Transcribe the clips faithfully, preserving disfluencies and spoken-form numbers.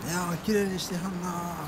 いやー綺麗にしてはんな。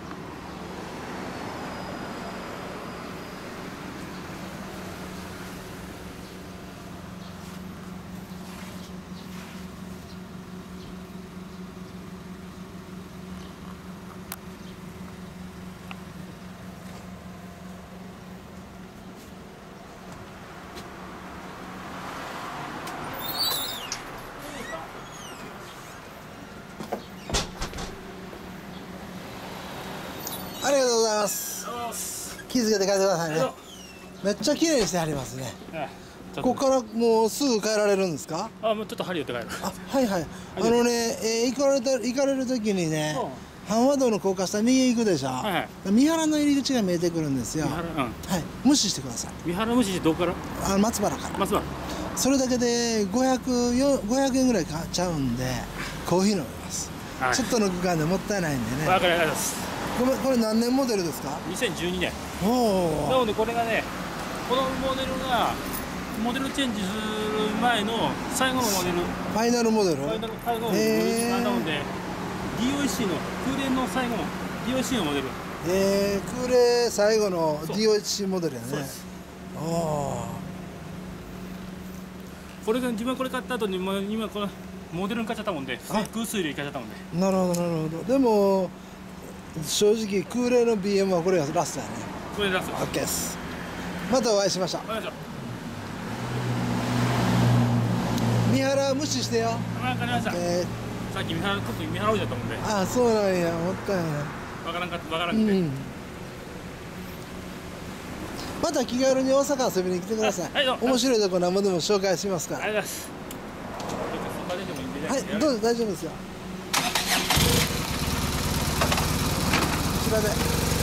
ありがとうございます。気づけて帰ってくださいね。めっちゃ綺麗にしてありますね。ここからもうすぐ帰られるんですか？ あ、もうちょっと針をって帰る。 あ、はいはい。あのね、えー、行かれた行かれる時にね、阪和道の高架下右行くでしょ。はいはい、三原の入り口が見えてくるんですよ。三原、うん、はい。無視してください。 三原無視してどこから？あ、 松原から。 松原。 それだけでごひゃくえんぐらい買っちゃうんで、コーヒー飲みます。はい、ちょっとの区間でもったいないんでね。 わかります。 これ、これ何年モデルですか？ にせんじゅうにねん。 おお。 なのでこれがね、このモデルがモデルチェンジする前の最後のモデル。 ファイナルモデル。ファイナル最後のモデルなので、ディーオーシー の空冷の最後の ディーオーシー のモデル。 ええ、空冷最後の ディーオーシー モデルやね。おお。 これが自分これ買った後に今このモデルに買っちゃったもんで、空水類買っちゃったもんで。 なるほどなるほど。でも正直空冷の ビーエム はこれがラストやね。 これラスト。 オッケーです。またお会いしましょう。三原無視してよ。 わかりました。えー、さっき三原ちょっと三原置いちゃったもんで。 ああ、そうなんや。もったいない。 わからんかったわからんくて。うん、 また気軽に大阪遊びに来てください。はい、面白いとこ何もでも紹介しますから。 ありがとうございます。 はい、どうぞ大丈夫ですよ。こちらで。